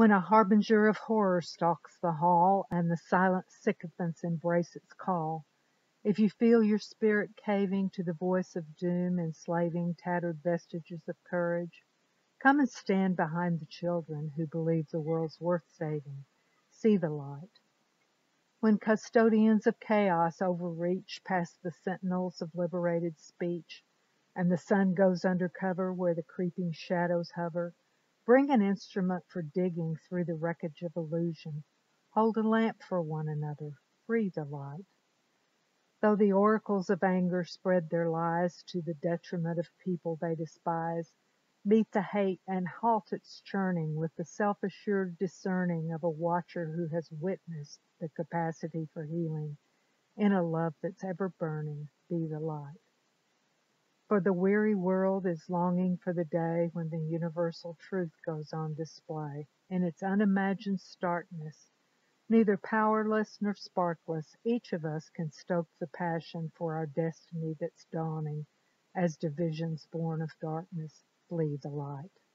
When a harbinger of horror stalks the hall, and the silent sycophants embrace its call, if you feel your spirit caving to the voice of doom, enslaving tattered vestiges of courage, come and stand behind the children who believe the world's worth saving. See the light. When custodians of chaos overreach past the sentinels of liberated speech, and the sun goes under cover where the creeping shadows hover, bring an instrument for digging through the wreckage of illusion. Hold a lamp for one another. Breathe a light. Though the oracles of anger spread their lies to the detriment of people they despise, meet the hate and halt its churning with the self-assured discerning of a watcher who has witnessed the capacity for healing. In a love that's ever burning, be the light. For the weary world is longing for the day when the universal truth goes on display. In its unimagined starkness, neither powerless nor sparkless, each of us can stoke the passion for our destiny that's dawning, as divisions born of darkness flee the light.